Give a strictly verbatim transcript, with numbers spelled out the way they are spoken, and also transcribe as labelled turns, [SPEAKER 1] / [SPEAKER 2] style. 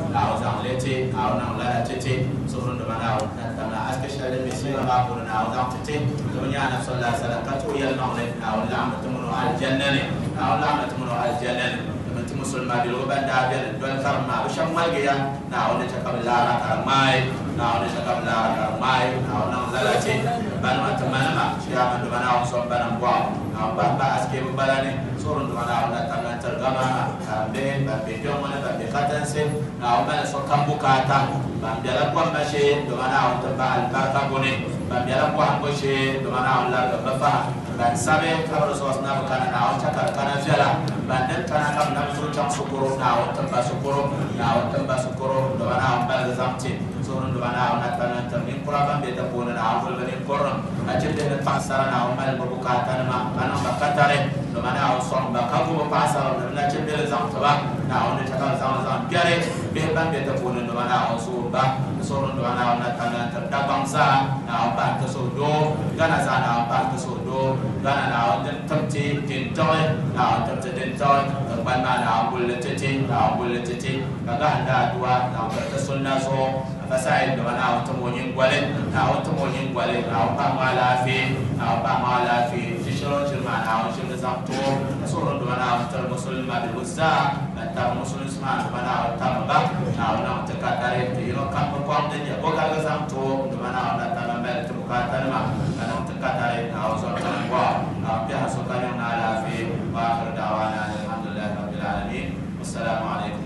[SPEAKER 1] أو زعلتي أو نعلا تتي سورون دمنا أو نتمنا أسكشل المسير بابورنا أو زعتي دنيا نفس الله سلكته يلمعنا أو لعمة منو الجنة أو لعمة منو الجنة من تمسل ما بيلوبان دابير دول كرما بشمال جيا ناو نتكب لارا كرماي ناو نتكب لارا كرماي ناو نعلا تي بنو تمنا ما شيا من دمنا أو صوب بنا بواو ناو بابا أسكيب بلاني سورون دمنا أو نتمنا ترجمة كامبين بابيجون ولا بابيكاتنسي ناو بنا سكان بوكاتا بامبيلا قوام بشي دمنا أو تبع البركة بوني بامبيلا قوام بشي دمنا أو لارا بفا dan sabe kalau sos na bukan naon cakar kana fiala bandan kana kam na furu cang sukuro naon tamba sukuro naon tamba sukuro do naon bal zamti surun do naon natana tamin kuraban be ta puna naon bul bani koron ajin de pasara naon bal bukatan ma kana bakatare do naon son bakabu pasara na ajin de zamtaba naon de cakar zam zam biare be ban be ta puna do naon surba surun do naon natana terdabang sa naon ba to sodo kana sa naon ba to sodo gana nào đến thậm chí tiền trôi nào thậm chí tiền trôi các bạn mà nào bùn lên chết chết nào bùn lên chết chết các bạn đã đua nào các cái xuân na so các sai đó nào thằng mua những quà lên nào thằng mua những quà lên nào ba ma la phi nào ba ma la phi chỉ số chỉ mà nào chỉ là giảm to số lượng đó nào thằng muslim mà bị hút ra thằng muslim mà đó nào thằng bác nào nào tất cả cái thì nó cắt một con đến giờ có cái giảm to đó nào là thằng mẹ chụp cái thằng mà nào tất cả cái nào so thằng qua Biasa suka yang ala fi wa akhir da'wana alhamdulillah rabbil alamin. Wassalamu alaikum